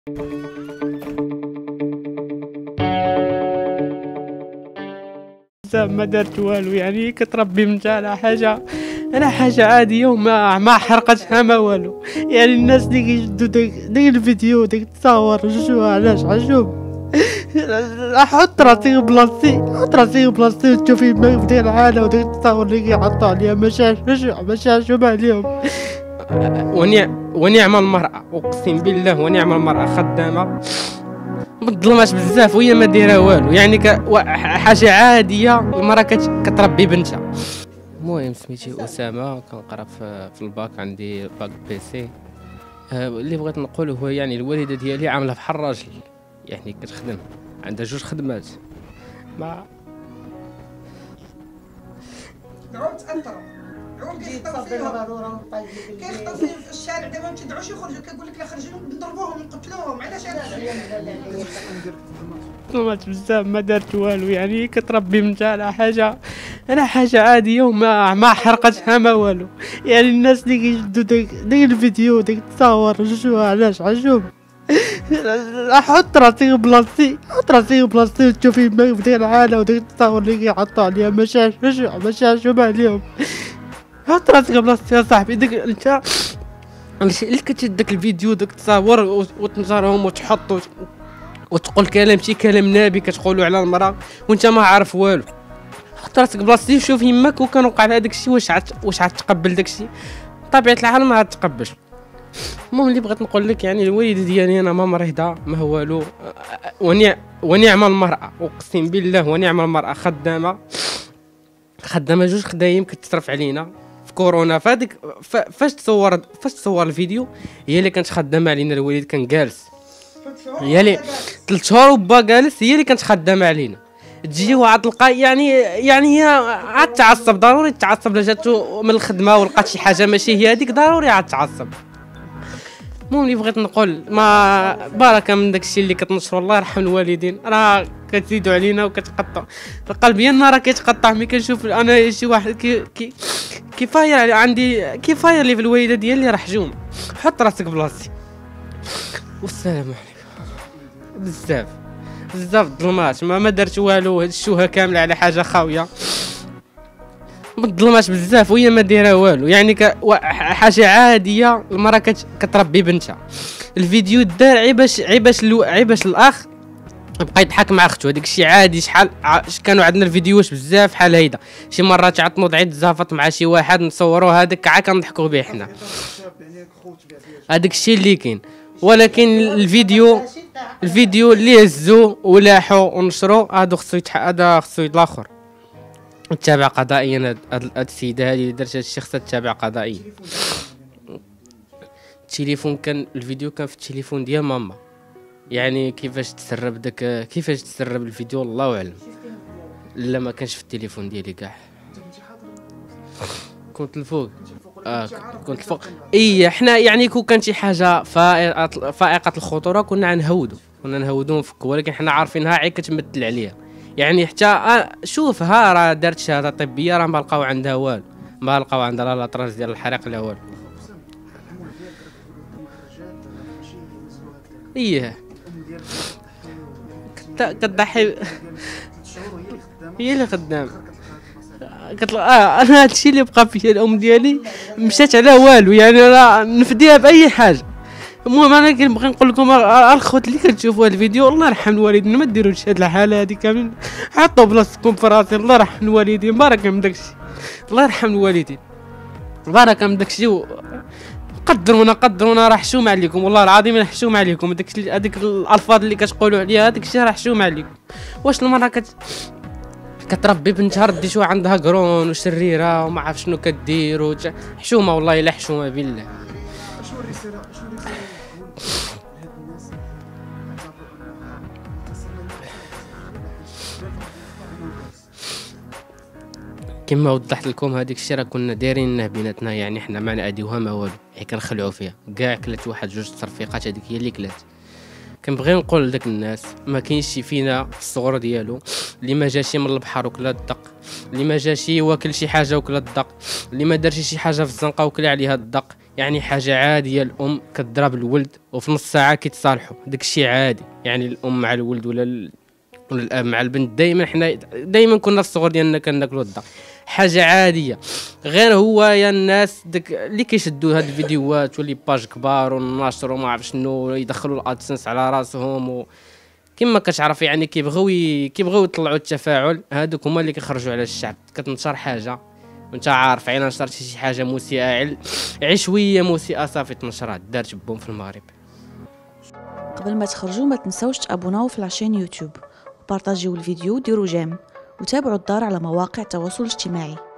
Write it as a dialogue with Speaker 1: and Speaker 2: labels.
Speaker 1: ما درت والو، يعني كتربي بنت على حاجه عاديه وما حرقتها ما والو. يعني الناس اللي كيشدوا داك الفيديو داك التصاور شو علاش عجوب. حط راسي بلاصتي وتشوفي ما في ديك الحاله وداك التصاور اللي كيحطوا عليها ماشي شوف عليهم. ونعم المرأة، اقسم بالله ونعم المرأة خدامة مظلماش بزاف وهي ما دايره والو. يعني حاجه عاديه المراه كتربي بنتها. المهم سميتي اسامه، كنقرا في الباك، عندي باك بي سي. اللي بغيت نقول هو يعني الوالده ديالي عامله بحال الراجل، يعني كتخدم عندها 2 خدمات. ما
Speaker 2: دعوهم تاثروا، دعوهم كيخطاو فيهم في الشارع دابا ما تدعوش يخرجوا، كيقول لك لا خرجوا نضربوهم نقتلوهم. علاش
Speaker 1: ظلمات بزاف ما دارت والو. يعني كتربي بنتها على حاجه عاديه وما حرقتها ما والو. يعني الناس اللي كيشدوا داك الفيديو داك التصاور شو علاش عجوب. حط راسي بلاصتي وتشوفي ما في ديك الحاله وداك التصاور اللي كيحطوا عليها ماشي شوف عليهم. حط راسي بلاصتي يا صاحبي. داك انت اللي كتشد داك الفيديو داك التصاور وتنشرهم وتحط وتقول كلام شي كلام نابي كتقولوا على المراه وانت ما عارف والو. حط راسك بلاصتي وشوف يماك وكان وقع لها داكشي واش عتقبل داكشي. طبيعه الحال ما غتقبلش. المهم اللي بغيت نقول لك يعني الوالده ديالي انا ما مريضه ما هو والو. ونعم المراه، اقسم بالله ونعم المراه خدامه 2 خدايم كتصرف علينا في كورونا. فهاديك فاش تصور الفيديو هي اللي كانت خدامه علينا. الوالد كان جالس، هي اللي 3 شهور وبا جالس، هي اللي كانت خدامه علينا. تجي وعاد تلقى يعني هي عاد تعصب، ضروري تعصب. لا جاتو من الخدمه ولقات شي حاجه ماشي هي هذيك ضروري عاد تعصب. المهم اللي بغيت نقول ما بركه من داكشي اللي كتنشروا. الله يرحم الوالدين، راه كتزيدوا علينا وكتقطع القلب ديالنا، راه كيتقطع ملي كنشوف انا شي واحد كيفاير عندي كيفاير لي في الوالده ديالي راه حجوم. حط راسك بلاصتي. والسلام عليكم. بزاف ظلمات ما درت والو. هاد الشوهه كامله على حاجه خاويه مظلماش بزاف وهي ما دايره والو. يعني حاجه عاديه المراه كتربي بنتها. الفيديو دار عيباش الاخ بقى يضحك مع اختو. هذاك الشيء عادي. شحال كانوا عندنا الفيديوهات بزاف بحال هيدا. شي مرات عطنوض عيد زافط مع شي واحد نصوروه هذاك عا كنضحكوا به حنا. هذاك الشيء اللي كاين. ولكن الفيديو اللي هزو ولاحو ونشرو هذا خصو الاخر تتابع قضائيا. هاد السيده هذه اللي درت هادشي خصها تتابع قضائيا. التليفون الفيديو كان في التليفون ديال ماما. يعني كيفاش تسرب الفيديو الله اعلم. لا ما كانش في التليفون ديالي كاع. كنت الفوق. كنت الفوق. حنا يعني كون كان شي حاجه فائقه الخطوره كنا نهودو نفكوا. ولكن حنا عارفينها عي كتمثل عليها. يعني حتى شوفها راه دارت شهاده طبيه راه ما لقاو عندها والو. ما لقاو عندها لا لاطراز ديال الحريق لا والو. كتضحي. هي اللي خدام. انا هادشي اللي بقى فيا. الام ديالي مشات على والو. يعني راه نفديها باي حاجه. المهم انا كنبغي نقول لكم الخوت اللي كتشوفوا هذا الفيديو الله يرحم الوالدين ما ديروش هاد الحاله هذه كامل. حطوا بلاصتكم في راسي. الله يرحم الوالدين. بركه من داكشي. الله يرحم الوالدين. بركه من داكشي. قدرونا راه حشوم عليكم. والله العظيم حشوم عليكم. هذيك الالفاظ اللي كتقولوا عليها هذاك الشيء راه حشوم عليكم. واش المراه كتربي بنتها رديتوها عندها قرون وشريره وما عرف شنو كدير حشومه. والله الا حشومه بالله.
Speaker 3: شنو الرساله
Speaker 1: كما وضحت لكم هذيك الشيء راه كنا دايرينه بيناتنا. يعني حنا ما نعاديوها ما والو. هي كنخلعوا فيها كاع. كلات واحد 2 تصرفيقات هذيك هي اللي كلات. كنبغي نقول لداك الناس ما كاينش شي فينا في الصغر ديالو اللي ما جاشي من البحر وكلا الدق، اللي ما جاشي واكل شي حاجه وكلا الدق، اللي ما دارش شي حاجه في الزنقه وكلا عليها الدق. يعني حاجه عاديه الام كتضرب الولد وفي نص ساعه كيتصالحوا، داكشي عادي. يعني الام مع الولد ولا الاب مع البنت، دائما حنا دائما كنا في الصغر ديالنا كناكلوا الضا، حاجه عاديه. غير هو يا الناس داك اللي كيشدوا هاد الفيديوهات ولي باج كبار والنشر وما عرف شنو، يدخلوا الادسنس على راسهم كما كتعرف يعني كيبغيو يطلعوا التفاعل. هادوك هما اللي كيخرجوا على الشعب. كتنشر حاجه وانت عارف عين نشرتي شي حاجه مسيئه عشويه مسيئه صافي تنشرها، دارت بوم في المغرب.
Speaker 3: قبل ما تخرجوا ما تنسوش تابوناو في لاشين يوتيوب وبارطاجيو الفيديو وديروا جيم وتابعوا الدار على مواقع التواصل الاجتماعي.